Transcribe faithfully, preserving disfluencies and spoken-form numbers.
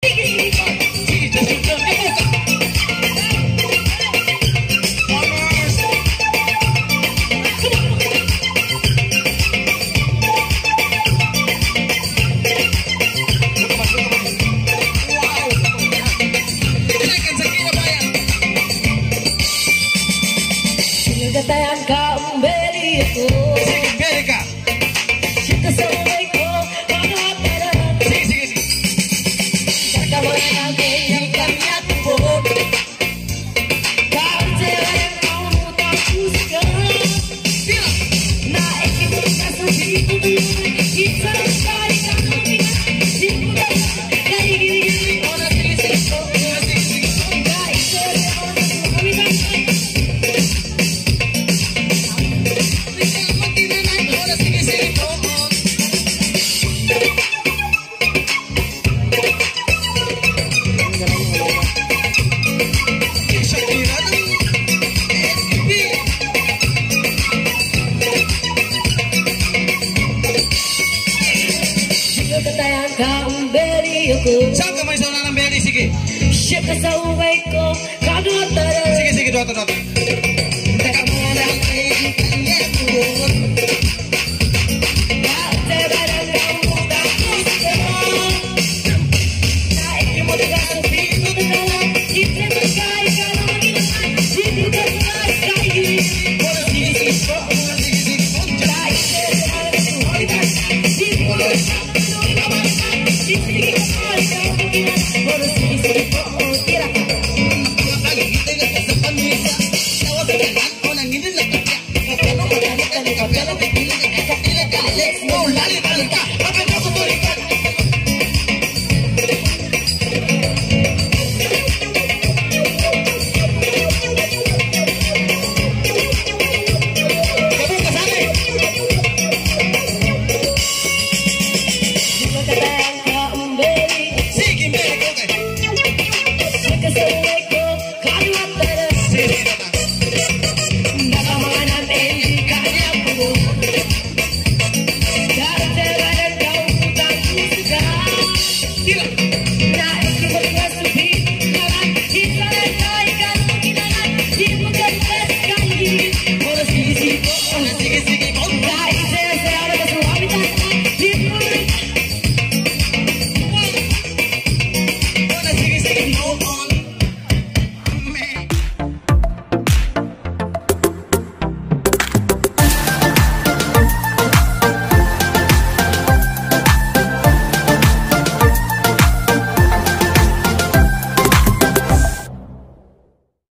Saka may sauna ng belly, sige. Siya ka sa uway ko, kadota. Sige, sige, dota, dota. Teka mo lang kayo, kanya ko. Dati ba lang ang muda ko sa naik mo na sa pito na lang. Hindi mo kaya ka na maginahan. Hindi mo kaya kaya. Wala sige, sige, wala sige, sige. Dahil sa mga suhalitan, hindi mo kaya. Hindi mo kaya. Wala sige, sige, oh, tira ka. Tira.